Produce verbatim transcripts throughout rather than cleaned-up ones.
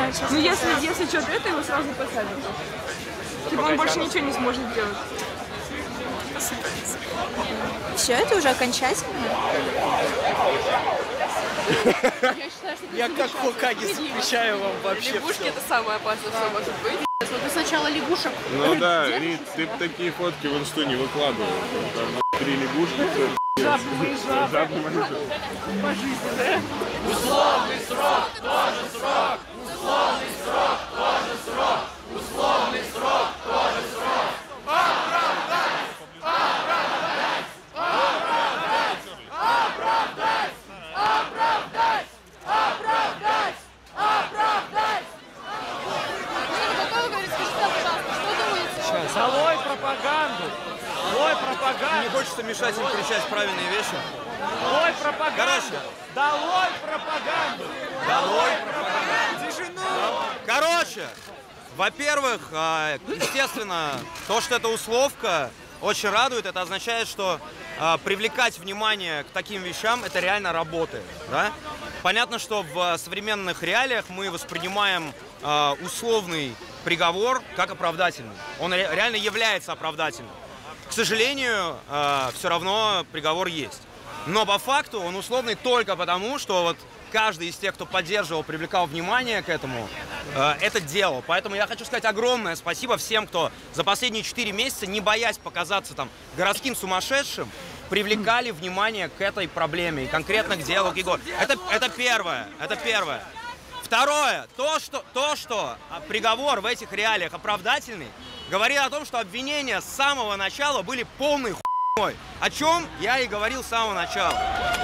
знаю, честно. Ну если, если что-то это, его сразу посадят. Типа он больше ничего не сможет делать. Все, это уже окончательно? Я как Хокаги запрещаю вам вообще. Лягушки это самое опасное, что может быть. Ну ты сначала лягушек. Ну да, Рит, ты такие фотки в инсту не выкладывал. Там три лягушки. Жабы, жабы. Пожизненное. Условный срок, тоже срок. Условный срок, тоже срок. Условный срок, тоже срок. Оправдать! Оправдать! Оправдать! Оправдать! Оправдать! Оправдать! Оправдать! Готовы говорить? Скажите, пожалуйста, что думаете? Долой пропаганду! Долой пропаганду! Не хочется мешать им кричать правильные вещи. Долой пропаганду! Короче. Долой пропаганду! Долой пропаганду! Тишину! Короче, во-первых, естественно, то, что это условка, очень радует. Это означает, что привлекать внимание к таким вещам, это реально работает. Да? Понятно, что в современных реалиях мы воспринимаем условный приговор как оправдательный. Он реально является оправдательным. К сожалению, все равно приговор есть. Но по факту он условный только потому, что вот каждый из тех, кто поддерживал, привлекал внимание к этому, это делал. Поэтому я хочу сказать огромное спасибо всем, кто за последние четыре месяца, не боясь показаться там городским сумасшедшим, привлекали внимание к этой проблеме и конкретно к делу Егора. Это, это первое, это первое. Второе, то что, то, что приговор в этих реалиях оправдательный, говорит о том, что обвинения с самого начала были полной хуйней, о чем я и говорил с самого начала.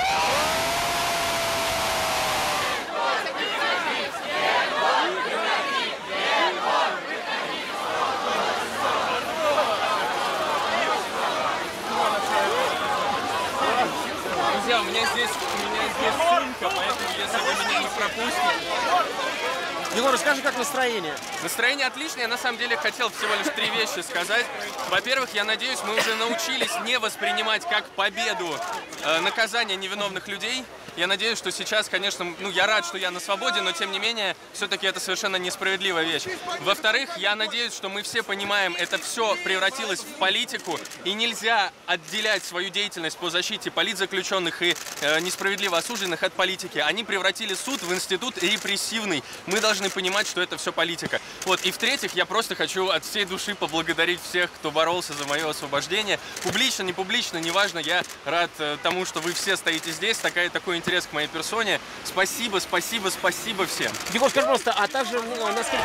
Друзья, у меня здесь, у меня здесь сумка, поэтому если вы меня не пропустите... Егор, расскажи, как настроение? Настроение отличное. Я на самом деле хотел всего лишь три вещи сказать. Во-первых, я надеюсь, мы уже научились не воспринимать как победу э, наказание невиновных людей. Я надеюсь, что сейчас, конечно, ну, я рад, что я на свободе, но тем не менее, все-таки это совершенно несправедливая вещь. Во-вторых, я надеюсь, что мы все понимаем, это все превратилось в политику, и нельзя отделять свою деятельность по защите политзаключенных и э, несправедливо осужденных от политики. Они превратили суд в институт репрессивный. Мы должны понимать, что это все политика. Вот. И в-третьих, я просто хочу от всей души поблагодарить всех, кто боролся за мое освобождение. Публично, не публично, неважно, я рад э, тому, что вы все стоите здесь, такая, такой интерес к моей персоне. Спасибо, спасибо, спасибо всем. Егор, скажи просто, а также ну, насколько...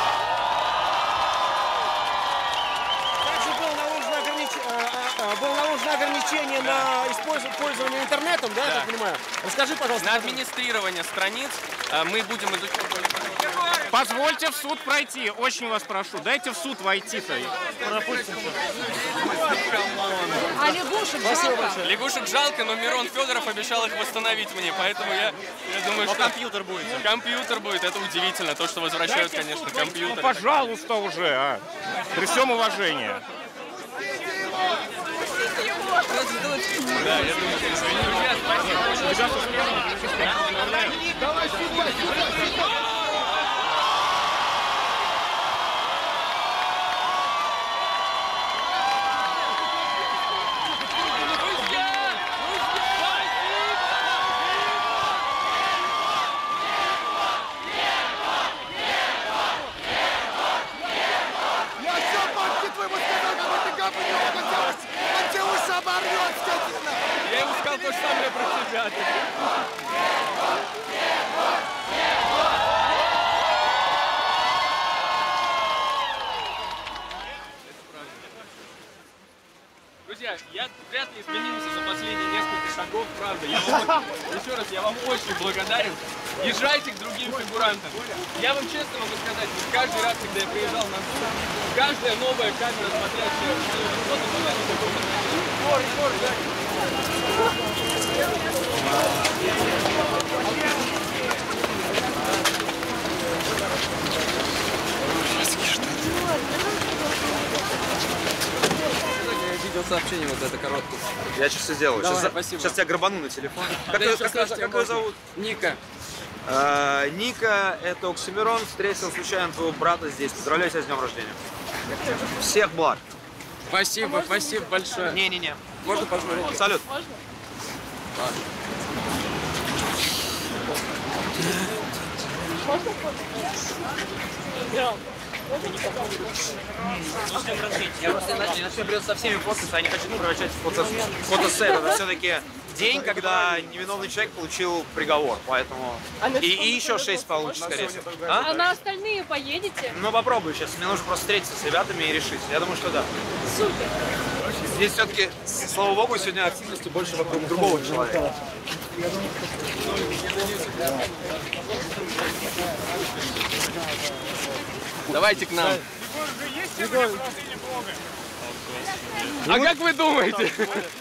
Также было наложено, огранич... было наложено ограничение на использование интернетом, да, Да. я так понимаю? Расскажи, пожалуйста. На администрирование страниц э, мы будем изучать... Позвольте в суд пройти, очень вас прошу. Дайте в суд войти-то. А лягушек жалко? Лягушек жалко, но Мирон Федоров обещал их восстановить мне, поэтому я, я думаю, Но что... компьютер будет. Компьютер будет, это удивительно, то, что возвращают, конечно, компьютер. Ну, пожалуйста, уже, а. При всем уважении. Да, я думаю, что друзья, спасибо. Я ему сказал то же самое про тебя. Друзья, я вряд ли изменился за последние несколько шагов, правда. Я вам, еще раз, я вам очень благодарен. Езжайте к другим фигурантам. Я вам честно могу сказать, вот каждый раз, когда я приезжал на суд, каждая новая камера, смотрящая в мою работу, была не такой. Егор, Егор, да. Видеосообщение вот это короткое. Я сейчас все сделаю. Давай, сейчас, спасибо. Сейчас тебя грабану на телефон. Как, Да ее, еще как, скажете, как ее зовут? Ника. А, Ника, это Оксимирон, встретил случайно твоего брата здесь. Поздравляю тебя с днем рождения. Всех благ. Спасибо, а спасибо большое. Не-не-не. Можно посмотреть? Салют. Можно? Можно Я просто иначе начну придется со всеми фоткаться, я не хочу превращать в фото, фотосет. Это все-таки день, когда невиновный человек получил приговор, поэтому... И, и еще шесть получится, скорее всего. А? А на остальные поедете? Ну попробую сейчас, мне нужно просто встретиться с ребятами и решить. Я думаю, что да. Супер. Здесь все-таки, слава богу, сегодня активности больше вокруг другого человека. Давайте к нам. А как вы думаете?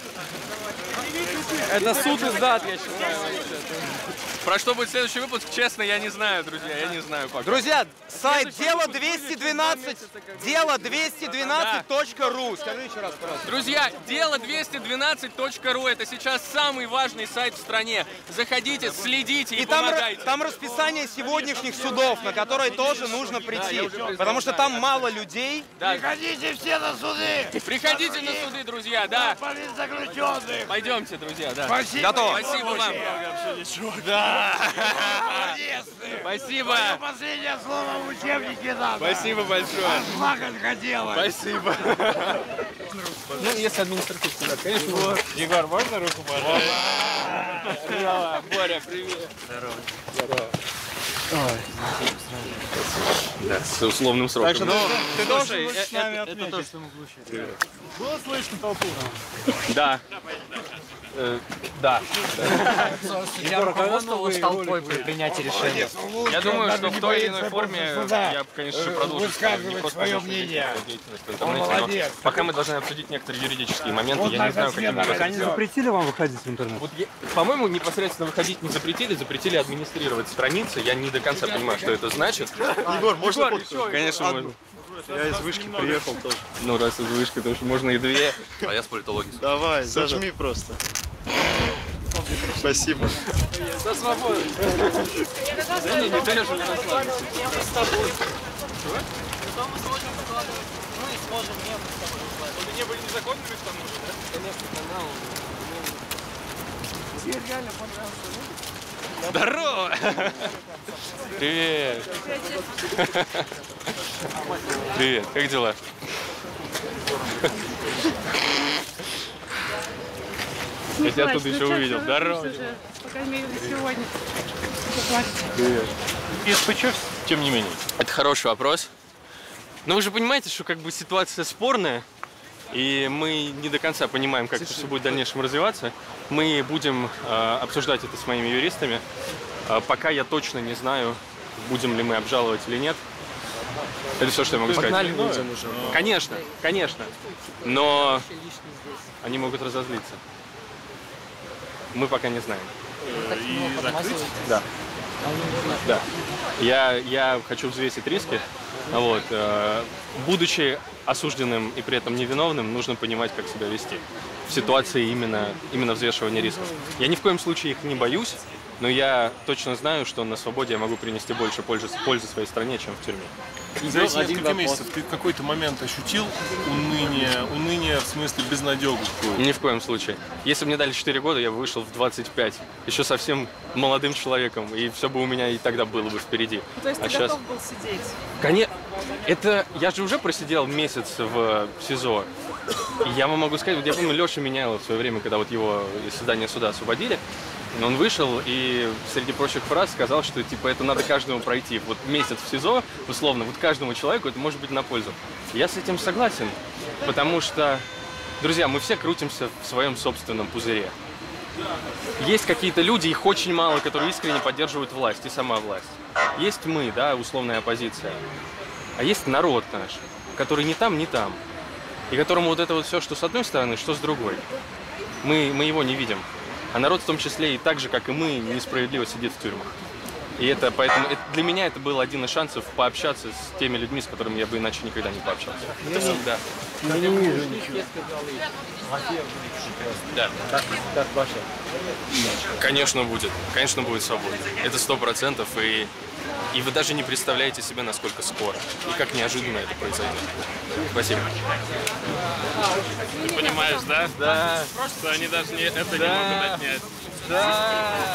Это суд и зад, я считаю. Про что будет следующий выпуск, честно, я не знаю, друзья, я не знаю пока. Друзья, сайт дело двести двенадцать, дело двести двенадцать точка ру. Скажи еще раз, пожалуйста. Друзья, дело двести двенадцать точка ру это сейчас самый важный сайт в стране. Заходите, следите и, И там, помогайте. там расписание сегоднянных судов, на которые тоже нужно прийти, потому что там мало людей. Да. Приходите все на суды! Приходите на суды, друзья, да. Политзаключенных! Пойдемте, друзья, да. Спасибо! Готово. Спасибо вам. Да! Спасибо. Твое последнее слово в учебнике надо! Спасибо большое. Плакать хотелось! Спасибо. Ну, если административ сюда, конечно. Вот. Егор, можно руку пожать? Здорово, Боря, привет. Здорово. Здорово. Да, с условным сроком. Так что, ну, ты слушай, должен с нами это, отметить. это тоже... Было слышно толпу? Да. Э, да. Я руководствовал с толпой при принятии решения. Я думаю, что в той или иной форме я, конечно же, продолжу высказывать свое мнение. деятельность в интернете, но пока мы должны обсудить некоторые юридические моменты. Вот Я не знаю, так каким ответ, образом. они запретили вам выходить в интернет? Вот я- по-моему, непосредственно выходить не запретили, запретили администрировать страницы. Я не до конца понимаю, что это значит. Егор, можно фотку? Конечно, можно. Я из вышки приехал тоже. Ну, раз из вышки, потому что можно и две. А я с политологией. Давай, зажми просто. Спасибо. За свободу. Да не, не даешь мне расслабиться. Не были незаконными к тому же, да? Конечно, канал. Тебе реально понравился. Здорово! Привет! Привет, как дела? Я тебя тут еще увидел. Здорово! По крайней мере, сегодня. Привет. И спичев, тем не менее. Это хороший вопрос. Но вы же понимаете, что как бы ситуация спорная, и мы не до конца понимаем, как это все будет в дальнейшем развиваться. Мы будем э, обсуждать это с моими юристами. Э, пока я точно не знаю, будем ли мы обжаловать или нет. Это все, что я могу сказать. Конечно, конечно. Но они могут разозлиться. Мы пока не знаем. И закрыть? Да. Да. Я, я хочу взвесить риски. Вот. э, Будучи осужденным и при этом невиновным, нужно понимать, как себя вести в ситуации именно, именно взвешивания рисков. Я ни в коем случае их не боюсь, но я точно знаю, что на свободе я могу принести больше пользы, пользы своей стране, чем в тюрьме. За эти несколько месяцев ты в какой-то момент ощутил уныние, уныние в смысле безнадегу какую-то? Ни в коем случае. Если бы мне дали четыре года, я бы вышел в двадцать пять, еще совсем молодым человеком, и все бы у меня и тогда было бы впереди. То есть а ты сейчас... готов был сидеть? Конечно, это я же уже просидел месяц в СИЗО. И я вам могу сказать, вот я помню, Леша Меняйлов в свое время, когда вот его из здания суда освободили, он вышел и среди прочих фраз сказал, что типа это надо каждому пройти. Вот месяц в СИЗО, условно, вот каждому человеку это может быть на пользу. Я с этим согласен, потому что, друзья, мы все крутимся в своем собственном пузыре. Есть какие-то люди, их очень мало, которые искренне поддерживают власть и сама власть. Есть мы, да, условная оппозиция. А есть народ наш, который ни там, ни там. И которому вот это вот все, что с одной стороны, что с другой. Мы, мы его не видим. А народ в том числе и так же, как и мы, несправедливо сидит в тюрьмах. И это поэтому это, для меня это был один из шансов пообщаться с теми людьми, с которыми я бы иначе никогда не пообщался. Это всегда. Я не вижу ничего. Да. Как, как ваше? Конечно будет. Конечно будет свобода. Это сто процентов. И, и вы даже не представляете себе, насколько скоро. И как неожиданно это произойдет. Спасибо. Ты понимаешь, да? Да. Что они даже не, это Да. не могут отнять. Да.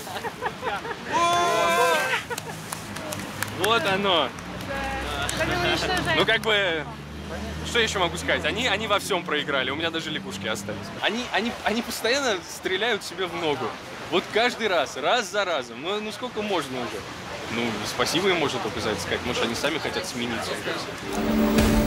Вот оно. Ну как бы, что еще могу сказать? Они, они во всем проиграли, у меня даже лягушки остались. Они, они, они постоянно стреляют себе в ногу. Вот каждый раз, раз за разом. Ну, ну сколько можно уже? Ну, спасибо им можно только за это сказать. Может, они сами хотят смениться.